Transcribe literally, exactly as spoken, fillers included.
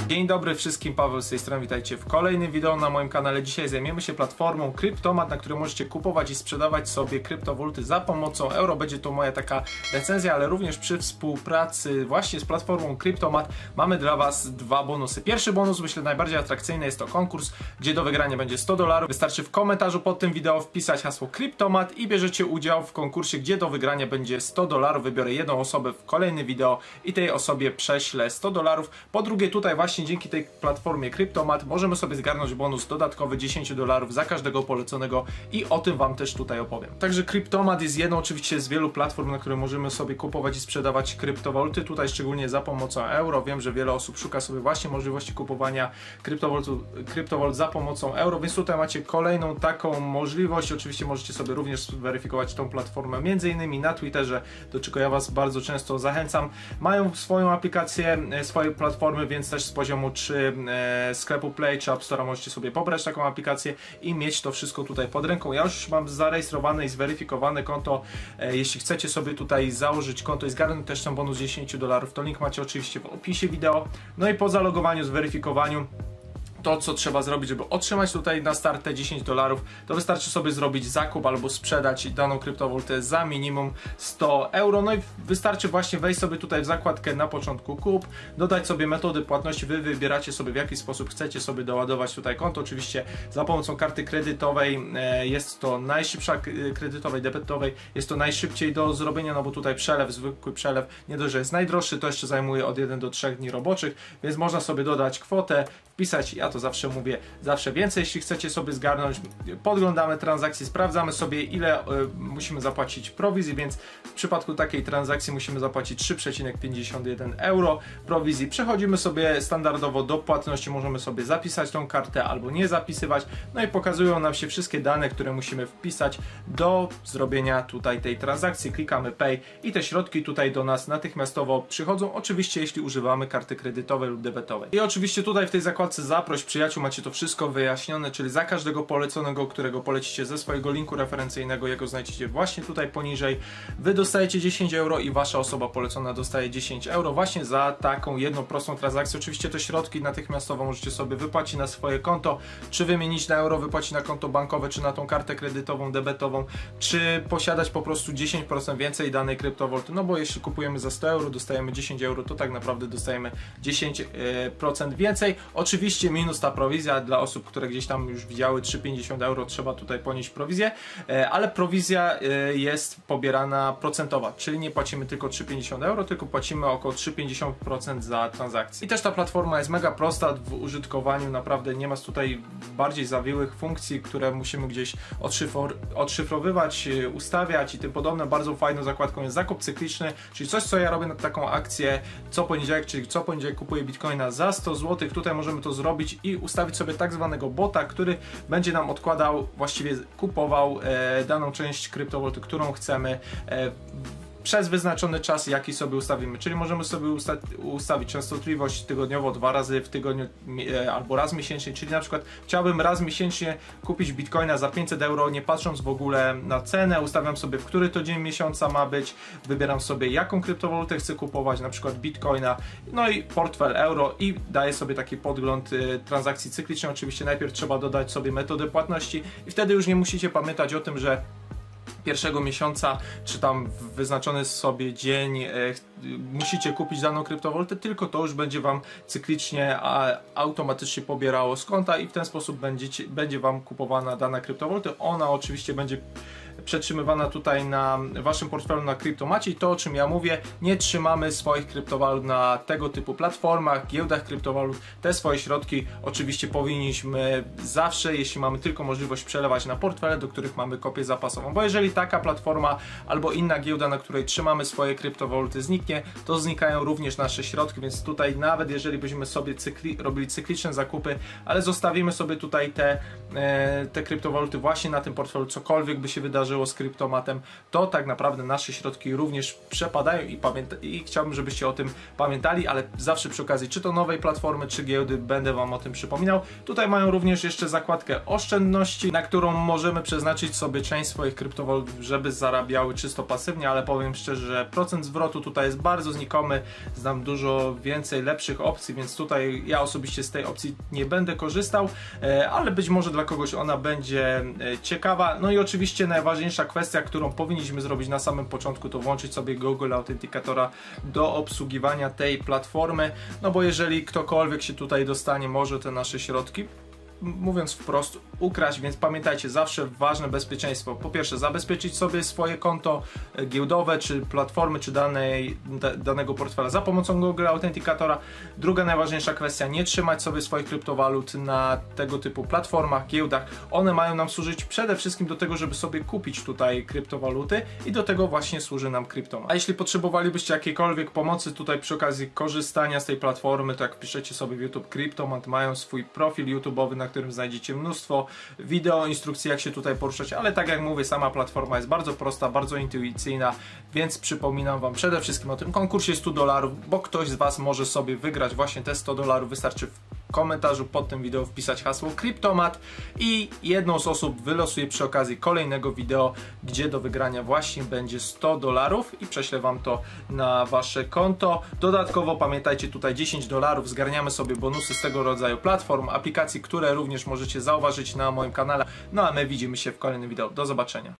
Dzień dobry wszystkim, Paweł z tej strony, witajcie w kolejnym wideo na moim kanale. Dzisiaj zajmiemy się platformą Cryptomat, na której możecie kupować i sprzedawać sobie kryptowaluty za pomocą euro. Będzie to moja taka recenzja, ale również przy współpracy właśnie z platformą Cryptomat mamy dla Was dwa bonusy. Pierwszy bonus, myślę najbardziej atrakcyjny, jest to konkurs, gdzie do wygrania będzie sto dolarów. Wystarczy w komentarzu pod tym wideo wpisać hasło Cryptomat i bierzecie udział w konkursie, gdzie do wygrania będzie sto dolarów. Wybiorę jedną osobę w kolejnym wideo i tej osobie prześlę sto dolarów. Po drugie, tutaj właśnie dzięki tej platformie Cryptomat możemy sobie zgarnąć bonus dodatkowy dziesięć dolarów za każdego poleconego i o tym Wam też tutaj opowiem. Także Cryptomat jest jedną oczywiście z wielu platform, na których możemy sobie kupować i sprzedawać kryptowaluty, tutaj szczególnie za pomocą euro. Wiem, że wiele osób szuka sobie właśnie możliwości kupowania kryptowalut za pomocą euro, więc tutaj macie kolejną taką możliwość. Oczywiście możecie sobie również zweryfikować tą platformę między innymi na Twitterze, do czego ja Was bardzo często zachęcam. Mają swoją aplikację, swoje platformy, więc też z poziomu czy e, sklepu Play czy App Store możecie sobie pobrać taką aplikację i mieć to wszystko tutaj pod ręką. Ja już mam zarejestrowane i zweryfikowane konto. E, jeśli chcecie sobie tutaj założyć konto i zgarnąć też ten bonus dziesięć dolarów, to link macie oczywiście w opisie wideo. No i po zalogowaniu, zweryfikowaniu, to co trzeba zrobić, żeby otrzymać tutaj na start te dziesięć dolarów, to wystarczy sobie zrobić zakup albo sprzedać daną kryptowalutę za minimum sto euro. No i wystarczy właśnie wejść sobie tutaj w zakładkę na początku kup, dodać sobie metody płatności. Wy wybieracie sobie, w jaki sposób chcecie sobie doładować tutaj konto. Oczywiście za pomocą karty kredytowej, jest to najszybsza, kredytowej, debetowej, jest to najszybciej do zrobienia, no bo tutaj przelew, zwykły przelew, nie dość, że jest najdroższy, to jeszcze zajmuje od jeden do trzech dni roboczych, więc można sobie dodać kwotę, wpisać, ja to zawsze mówię, zawsze więcej. Jeśli chcecie sobie zgarnąć, podglądamy transakcje, sprawdzamy sobie, ile y, musimy zapłacić prowizji, więc w przypadku takiej transakcji musimy zapłacić trzy przecinek pięćdziesiąt jeden euro prowizji. Przechodzimy sobie standardowo do płatności, możemy sobie zapisać tą kartę albo nie zapisywać, no i pokazują nam się wszystkie dane, które musimy wpisać do zrobienia tutaj tej transakcji. Klikamy Pay i te środki tutaj do nas natychmiastowo przychodzą, oczywiście jeśli używamy karty kredytowej lub debetowej. I oczywiście tutaj w tej zakładce zaproś przyjaciół macie to wszystko wyjaśnione, czyli za każdego poleconego, którego polecicie ze swojego linku referencyjnego, jego znajdziecie właśnie tutaj poniżej, wy dostajecie dziesięć euro i wasza osoba polecona dostaje dziesięć euro właśnie za taką jedną prostą transakcję. Oczywiście te środki natychmiastowo możecie sobie wypłacić na swoje konto, czy wymienić na euro, wypłacić na konto bankowe, czy na tą kartę kredytową, debetową, czy posiadać po prostu dziesięć procent więcej danej kryptowaluty, no bo jeśli kupujemy za sto euro, dostajemy dziesięć euro, to tak naprawdę dostajemy dziesięć procent więcej. Oczywiście Oczywiście minus ta prowizja dla osób, które gdzieś tam już widziały trzy pięćdziesiąt euro, trzeba tutaj ponieść prowizję, ale prowizja jest pobierana procentowa, czyli nie płacimy tylko trzy pięćdziesiąt euro, tylko płacimy około trzy pięćdziesiąt procent za transakcję. I też ta platforma jest mega prosta w użytkowaniu, naprawdę nie ma tutaj bardziej zawiłych funkcji, które musimy gdzieś odszyfr odszyfrowywać, ustawiać i tym podobne. Bardzo fajną zakładką jest zakup cykliczny, czyli coś, co ja robię na taką akcję co poniedziałek, czyli co poniedziałek kupuję bitcoina za sto złotych. Tutaj możemy to zrobić i ustawić sobie tak zwanego bota, który będzie nam odkładał, właściwie kupował e, daną część kryptowaluty, którą chcemy e, przez wyznaczony czas, jaki sobie ustawimy. Czyli możemy sobie usta ustawić częstotliwość tygodniowo, dwa razy w tygodniu e, albo raz miesięcznie, czyli na przykład chciałbym raz miesięcznie kupić bitcoina za pięćset euro, nie patrząc w ogóle na cenę, ustawiam sobie, w który to dzień miesiąca ma być, wybieram sobie, jaką kryptowalutę chcę kupować, na przykład bitcoina, no i portfel euro i daję sobie taki podgląd e, transakcji cyklicznej. Oczywiście najpierw trzeba dodać sobie metodę płatności i wtedy już nie musicie pamiętać o tym, że pierwszego miesiąca, czy tam wyznaczony sobie dzień e, musicie kupić daną kryptowalutę, tylko to już będzie Wam cyklicznie, a automatycznie pobierało z konta i w ten sposób będziecie, będzie Wam kupowana dana kryptowaluta. Ona oczywiście będzie przetrzymywana tutaj na Waszym portfelu na Cryptomacie i to, o czym ja mówię, nie trzymamy swoich kryptowalut na tego typu platformach, giełdach kryptowalut. Te swoje środki oczywiście powinniśmy zawsze, jeśli mamy tylko możliwość, przelewać na portfele, do których mamy kopię zapasową, bo jeżeli taka platforma albo inna giełda, na której trzymamy swoje kryptowaluty, zniknie, to znikają również nasze środki, więc tutaj nawet jeżeli byśmy sobie cykli, robili cykliczne zakupy, ale zostawimy sobie tutaj te, e, te kryptowaluty właśnie na tym portfelu, cokolwiek by się wydarzyło, wydarzyło z Kryptomatem, to tak naprawdę nasze środki również przepadają i, pamięta i chciałbym, żebyście o tym pamiętali, ale zawsze przy okazji czy to nowej platformy, czy giełdy będę Wam o tym przypominał. Tutaj mają również jeszcze zakładkę oszczędności, na którą możemy przeznaczyć sobie część swoich kryptowalut, żeby zarabiały czysto pasywnie, ale powiem szczerze, że procent zwrotu tutaj jest bardzo znikomy, znam dużo więcej lepszych opcji, więc tutaj ja osobiście z tej opcji nie będę korzystał, ale być może dla kogoś ona będzie ciekawa. No i oczywiście najważniejsza kwestia, którą powinniśmy zrobić na samym początku, to włączyć sobie Google Authenticatora do obsługiwania tej platformy, no bo jeżeli ktokolwiek się tutaj dostanie, może te nasze środki, mówiąc wprost, ukraść, więc pamiętajcie, zawsze ważne bezpieczeństwo. Po pierwsze, zabezpieczyć sobie swoje konto giełdowe, czy platformy, czy danej, da, danego portfela za pomocą Google Authenticatora. Druga najważniejsza kwestia, nie trzymać sobie swoich kryptowalut na tego typu platformach, giełdach. One mają nam służyć przede wszystkim do tego, żeby sobie kupić tutaj kryptowaluty i do tego właśnie służy nam Kryptomat. A jeśli potrzebowalibyście jakiejkolwiek pomocy tutaj przy okazji korzystania z tej platformy, to jak piszecie sobie w YouTube Kryptomat, mają swój profil YouTube'owy, na którym znajdziecie mnóstwo wideo, instrukcji, jak się tutaj poruszać, ale tak jak mówię, sama platforma jest bardzo prosta, bardzo intuicyjna, więc przypominam Wam przede wszystkim o tym konkursie stu dolarów, bo ktoś z Was może sobie wygrać właśnie te sto dolarów, wystarczy w komentarzu pod tym wideo wpisać hasło Kryptomat i jedną z osób wylosuje przy okazji kolejnego wideo, gdzie do wygrania właśnie będzie sto dolarów i prześlę Wam to na Wasze konto. Dodatkowo pamiętajcie, tutaj dziesięć dolarów, zgarniamy sobie bonusy z tego rodzaju platform, aplikacji, które również możecie zauważyć na moim kanale. No a my widzimy się w kolejnym wideo. Do zobaczenia.